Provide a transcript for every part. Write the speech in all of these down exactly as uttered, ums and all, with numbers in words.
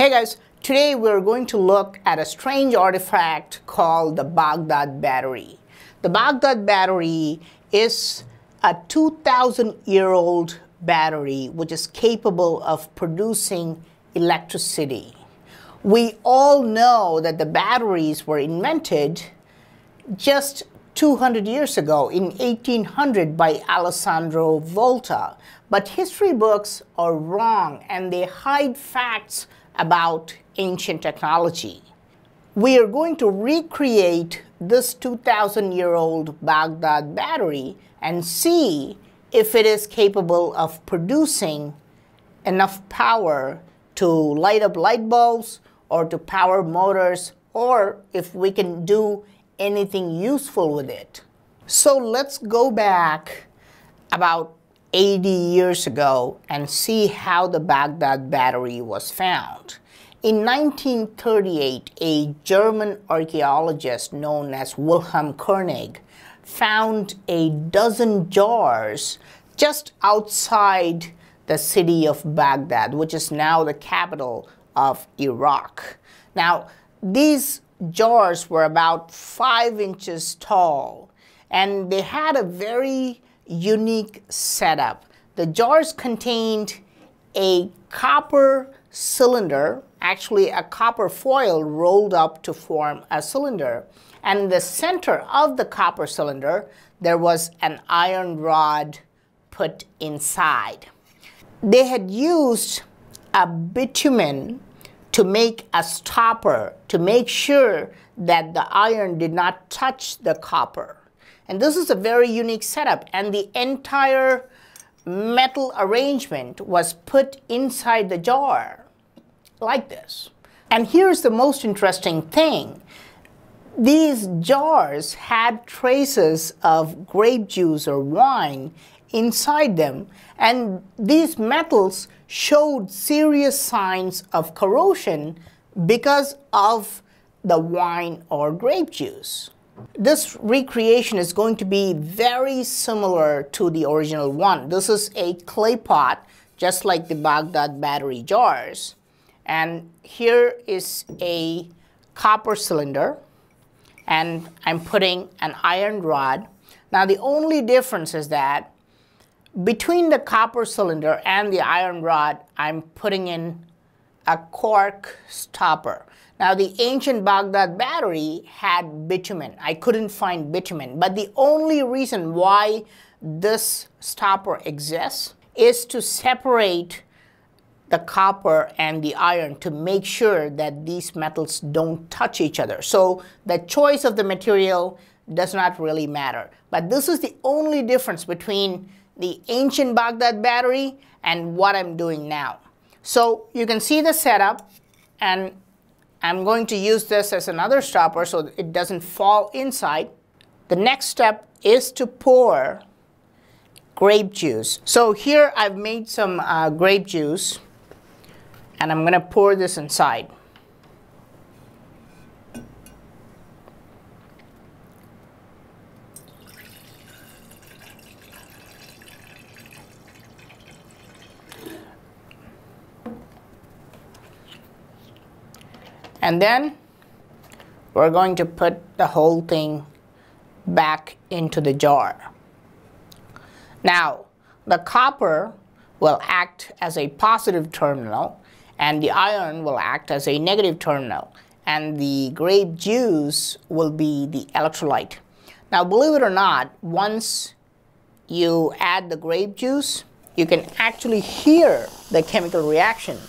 Hey guys, today we're going to look at a strange artifact called the Baghdad Battery. The Baghdad Battery is a two thousand year old battery which is capable of producing electricity. We all know that the batteries were invented just two hundred years ago in eighteen hundred by Alessandro Volta, but history books are wrong and they hide facts about ancient technology. We are going to recreate this two thousand year old Baghdad battery and see if it is capable of producing enough power to light up light bulbs or to power motors, or if we can do anything useful with it. So let's go back about eighty years ago and see how the Baghdad battery was found. In nineteen thirty-eight, a German archaeologist known as Wilhelm König found a dozen jars just outside the city of Baghdad, which is now the capital of Iraq. Now, these jars were about five inches tall, and they had a very unique setup. The jars contained a copper cylinder, actually a copper foil rolled up to form a cylinder. And in the center of the copper cylinder, there was an iron rod put inside. They had used a bitumen to make a stopper to make sure that the iron did not touch the copper. And this is a very unique setup, and the entire metal arrangement was put inside the jar like this. And here's the most interesting thing. These jars had traces of grape juice or wine inside them, and these metals showed serious signs of corrosion because of the wine or grape juice. This recreation is going to be very similar to the original one. This is a clay pot, just like the Baghdad battery jars. And here is a copper cylinder, and I'm putting an iron rod. Now the only difference is that between the copper cylinder and the iron rod, I'm putting in a cork stopper. Now the ancient Baghdad battery had bitumen. I couldn't find bitumen, but the only reason why this stopper exists is to separate the copper and the iron to make sure that these metals don't touch each other. So the choice of the material does not really matter. But this is the only difference between the ancient Baghdad battery and what I'm doing now. So you can see the setup, and I'm going to use this as another stopper so that it doesn't fall inside. The next step is to pour grape juice. So here I've made some uh, grape juice, and I'm going to pour this inside. And then we're going to put the whole thing back into the jar. Now, the copper will act as a positive terminal, and the iron will act as a negative terminal, and the grape juice will be the electrolyte. Now, believe it or not, once you add the grape juice, you can actually hear the chemical reaction.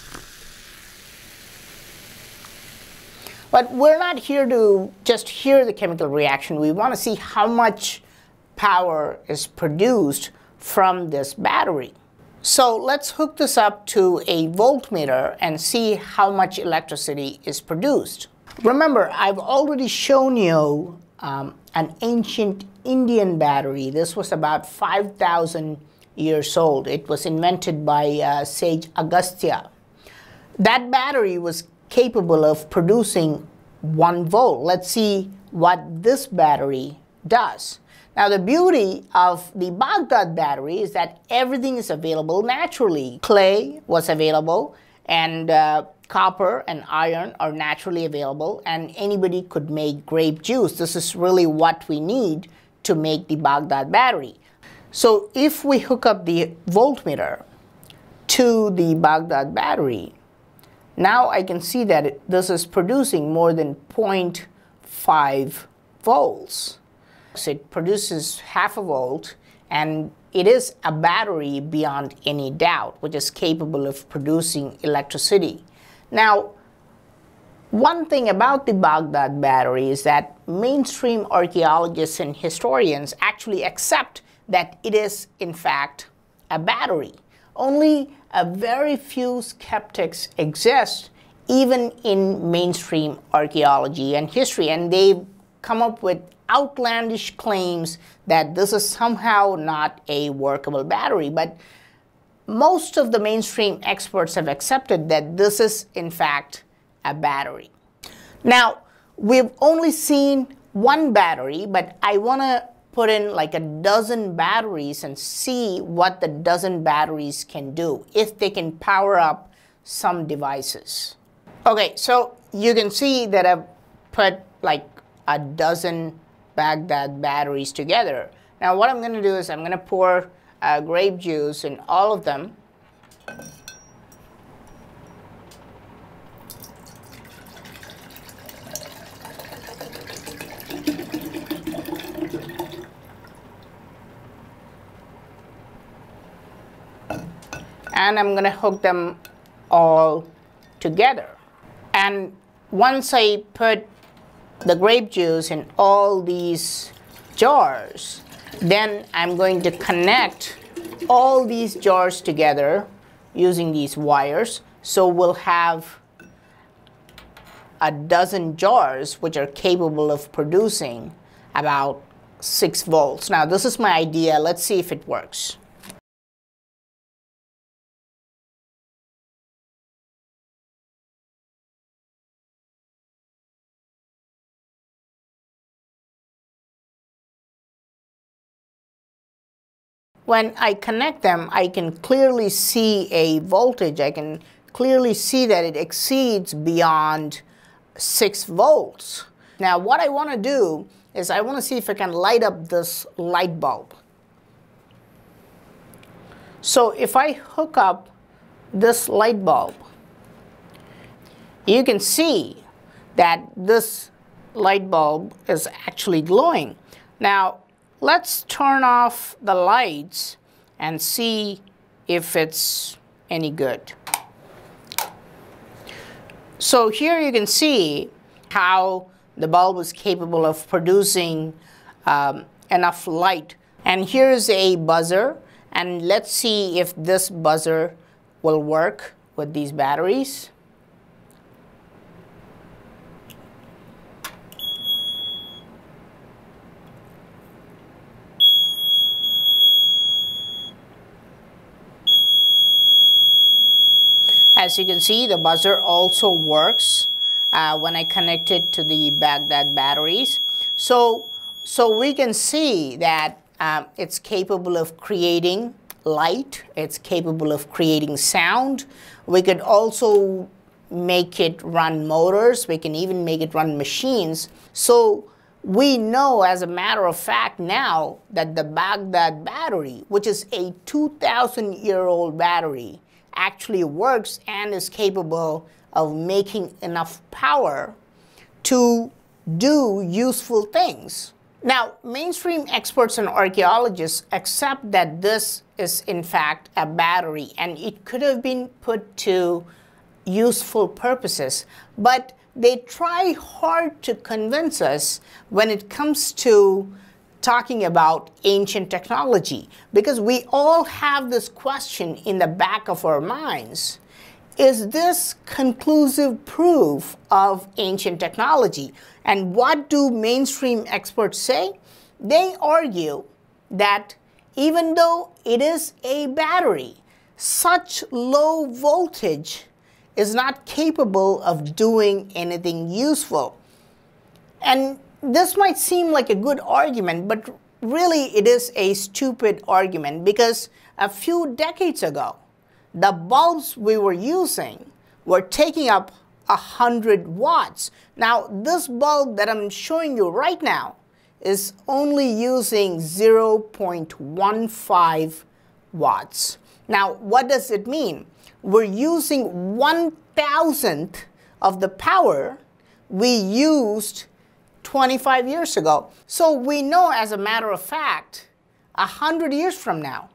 But we're not here to just hear the chemical reaction. We want to see how much power is produced from this battery. So let's hook this up to a voltmeter and see how much electricity is produced. Remember, I've already shown you um, an ancient Indian battery. This was about five thousand years old. It was invented by uh, sage Agasthya. That battery was capable of producing one volt. Let's see what this battery does. Now the beauty of the Baghdad battery is that everything is available naturally. Clay was available, and uh, copper and iron are naturally available, and anybody could make grape juice. This is really what we need to make the Baghdad battery. So if we hook up the voltmeter to the Baghdad battery, now I can see that it, this is producing more than zero point five volts. So it produces half a volt, and it is a battery beyond any doubt, which is capable of producing electricity. Now, one thing about the Baghdad battery is that mainstream archaeologists and historians actually accept that it is, in fact, a battery. Only a very few skeptics exist, even in mainstream archaeology and history, and they've come up with outlandish claims that this is somehow not a workable battery. But most of the mainstream experts have accepted that this is, in fact, a battery. Now, we've only seen one battery, but I want to put in like a dozen batteries and see what the dozen batteries can do, if they can power up some devices. Okay, so you can see that I've put like a dozen Baghdad batteries together. Now what I'm going to do is I'm going to pour uh, grape juice in all of them. And I'm going to hook them all together. And once I put the grape juice in all these jars, then I'm going to connect all these jars together using these wires. So we'll have a dozen jars which are capable of producing about six volts. Now this is my idea. Let's see if it works. When I connect them, I can clearly see a voltage. I can clearly see that it exceeds beyond six volts. Now what I want to do is I want to see if I can light up this light bulb. So if I hook up this light bulb, you can see that this light bulb is actually glowing. Now let's turn off the lights and see if it's any good. So here you can see how the bulb is capable of producing um, enough light. And here's a buzzer, and let's see if this buzzer will work with these batteries. As you can see, the buzzer also works uh, when I connect it to the Baghdad batteries. So, so we can see that um, it's capable of creating light, it's capable of creating sound. We could also make it run motors, we can even make it run machines. So we know, as a matter of fact now, that the Baghdad battery, which is a two thousand year old battery, actually works and is capable of making enough power to do useful things. Now, mainstream experts and archaeologists accept that this is in fact a battery and it could have been put to useful purposes, but they try hard to convince us when it comes to talking about ancient technology, because we all have this question in the back of our minds. Is this conclusive proof of ancient technology? And what do mainstream experts say? They argue that even though it is a battery, such low voltage is not capable of doing anything useful. And this might seem like a good argument, but really it is a stupid argument, because a few decades ago, the bulbs we were using were taking up one hundred watts. Now, this bulb that I'm showing you right now is only using zero point one five watts. Now, what does it mean? We're using one thousandth of the power we used twenty-five years ago. So we know, as a matter of fact, one hundred years from now,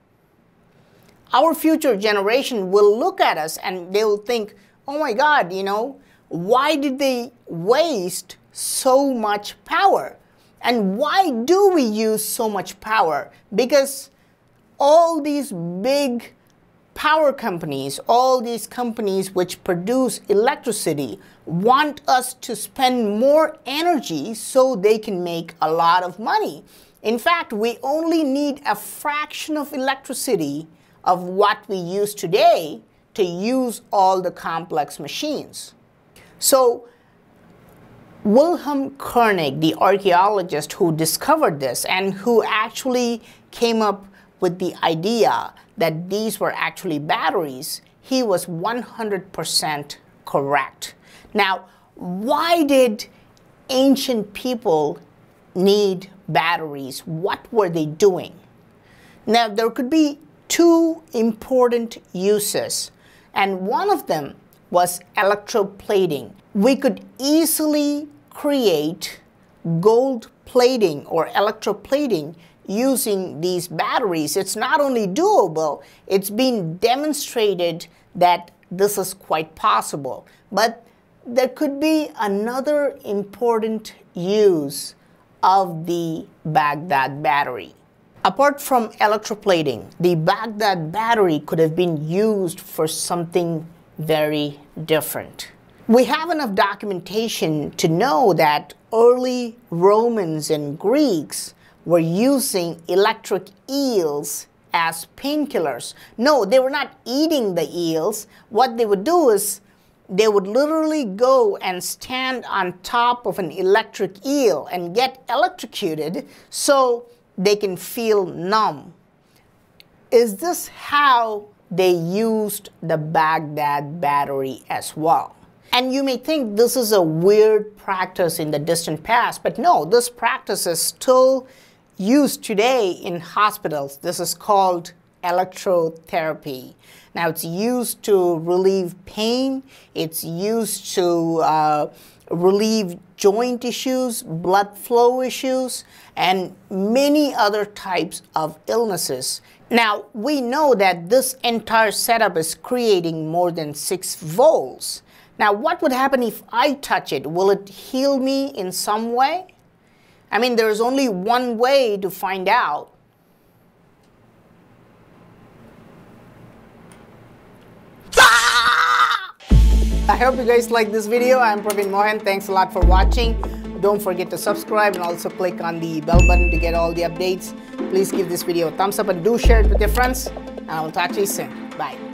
our future generation will look at us and they'll think, oh my God, you know, why did they waste so much power? And why do we use so much power? Because all these big power companies, all these companies which produce electricity, want us to spend more energy so they can make a lot of money. In fact, we only need a fraction of electricity of what we use today to use all the complex machines. So Wilhelm König, the archaeologist who discovered this and who actually came up with the idea that these were actually batteries, he was one hundred percent correct. Now, why did ancient people need batteries? What were they doing? Now, there could be two important uses, and one of them was electroplating. We could easily create gold plating or electroplating using these batteries. It's not only doable, it's been demonstrated that this is quite possible. But there could be another important use of the Baghdad battery. Apart from electroplating, the Baghdad battery could have been used for something very different. We have enough documentation to know that early Romans and Greeks were using electric eels as painkillers. No, they were not eating the eels. What they would do is they would literally go and stand on top of an electric eel and get electrocuted so they can feel numb. Is this how they used the Baghdad battery as well? And you may think this is a weird practice in the distant past, but no, this practice is still used today in hospitals. This is called electrotherapy. Now, it's used to relieve pain, it's used to uh, relieve joint issues, blood flow issues, and many other types of illnesses. Now, we know that this entire setup is creating more than six volts. Now, what would happen if I touch it? Will it heal me in some way? I mean, there's only one way to find out. I hope you guys like this video. I'm Praveen Mohan. Thanks a lot for watching. Don't forget to subscribe and also click on the bell button to get all the updates. Please give this video a thumbs up and do share it with your friends. And I will talk to you soon. Bye.